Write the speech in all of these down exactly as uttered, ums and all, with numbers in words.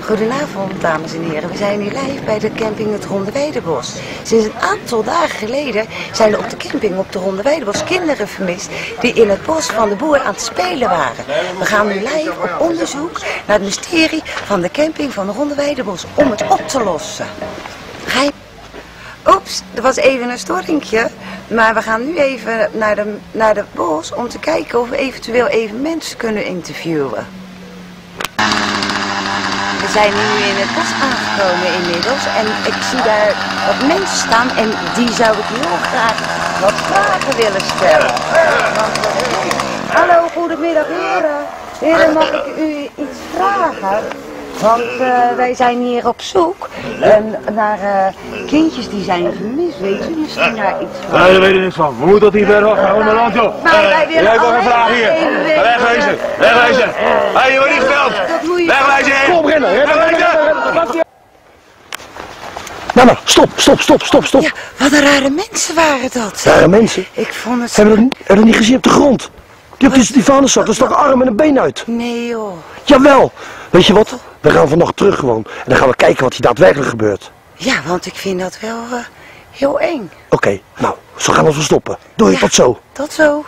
Goedenavond, dames en heren. We zijn hier live bij de camping het Ronde Weidebos. Sinds een aantal dagen geleden zijn er op de camping op de Ronde Weidebos kinderen vermist die in het bos van de boer aan het spelen waren. We gaan nu live op onderzoek naar het mysterie van de camping van de Ronde Weidebos om het op te lossen. Ga je... Oeps, er was even een storingje, maar we gaan nu even naar de, naar de bos om te kijken of we eventueel even mensen kunnen interviewen. We zijn nu in het bos aangekomen inmiddels en ik zie daar wat mensen staan en die zou ik heel graag wat vragen willen stellen. Want, hallo, goedemiddag heren. Heren, mag ik u iets vragen? Want uh, wij zijn hier op zoek en naar uh, kindjes die zijn vermist. Weet u misschien daar iets van? Nee, daar weet ik niks van. We moeten dat hier verder af. Gewoon naar land op. Maar wij willen jij hebt nog een vraag hier. Wegwezen. Wegwezen. Hé, hey, je wordt niet gebeld. Wegwezen. Kom, rennen. Wegwezen. Mama, stop, stop, stop, stop, stop. Ja, wat een rare mensen waren dat. Rare mensen? Ik vond het... Hebben we dat, hebben we dat niet gezien op de grond? Die op die divan zat, er stak een arm en een been uit. Nee joh. Jawel. Weet je wat? We gaan vannacht terug gewoon. En dan gaan we kijken wat hier daadwerkelijk gebeurt. Ja, want ik vind dat wel uh, heel eng. Oké, okay, nou, zo gaan we ons stoppen. Doei, ja, tot zo. Tot zo.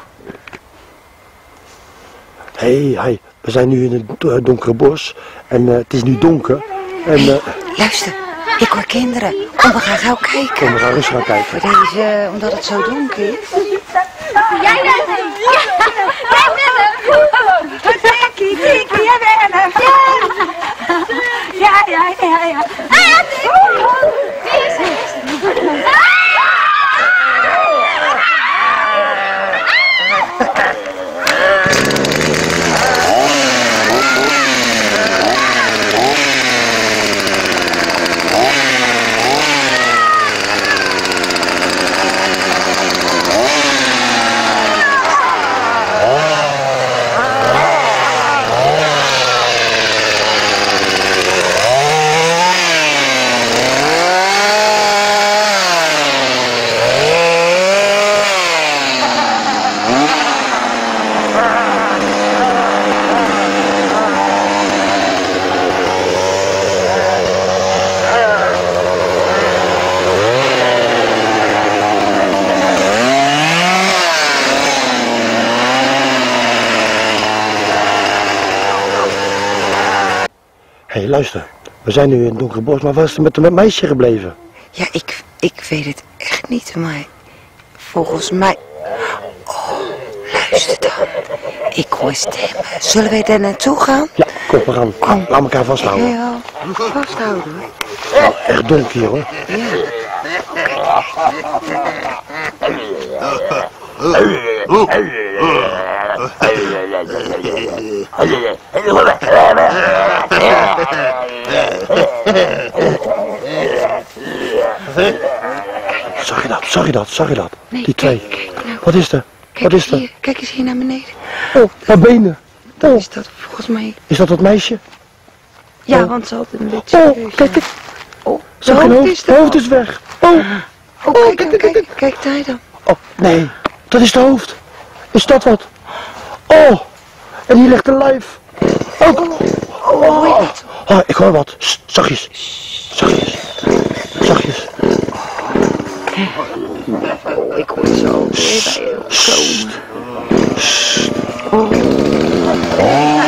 Hé, hey, hey, we zijn nu in het uh, donkere bos. En uh, het is nu donker. En, uh, hey, luister, ik hoor kinderen. Kom, we gaan gauw kijken. Kom, we gaan rustig gaan kijken. Voor deze, omdat het zo donker is. Jij bent hem! Jij bent hem! Kiki, Kiki, jij bent hem! Ja, ja, ja, ja. Ah, die is het! Hé, hey, luister. We zijn nu in het donkere bos, maar waar is er met het meisje gebleven? Ja, ik, ik weet het echt niet, maar volgens mij... Oh, luister dan. Ik hoor stemmen. Zullen wij daar naartoe gaan? Ja, kom, we gaan. Kom. Laat elkaar vasthouden. Ja, vasthouden hoor. Nou, echt donker hier hoor. Ja. Zag je dat? Zag je dat? Zag je dat? Nee, die twee. Kijk, nou, wat is er? Kijk Wat is er? Hier, kijk eens hier naar beneden. Oh, haar benen. Dat is dat volgens mij. Is dat dat meisje? Ja, oh. want ze had een beetje... Oh, kijk, kijk. Oh, zag je hoofd hoofd? is er hoofd is weg. Oh, oh, kijk, kijk, kijk, kijk, kijk daar dan. Oh, nee. Dat is de hoofd. Is dat wat? Oh, en hier ligt een lijf. Oh, oh, oh, oh. oh ik hoor wat. Sst, zachtjes. Zachtjes. Zachtjes. Oh, ik hoor zo weer bij je komen. Oh.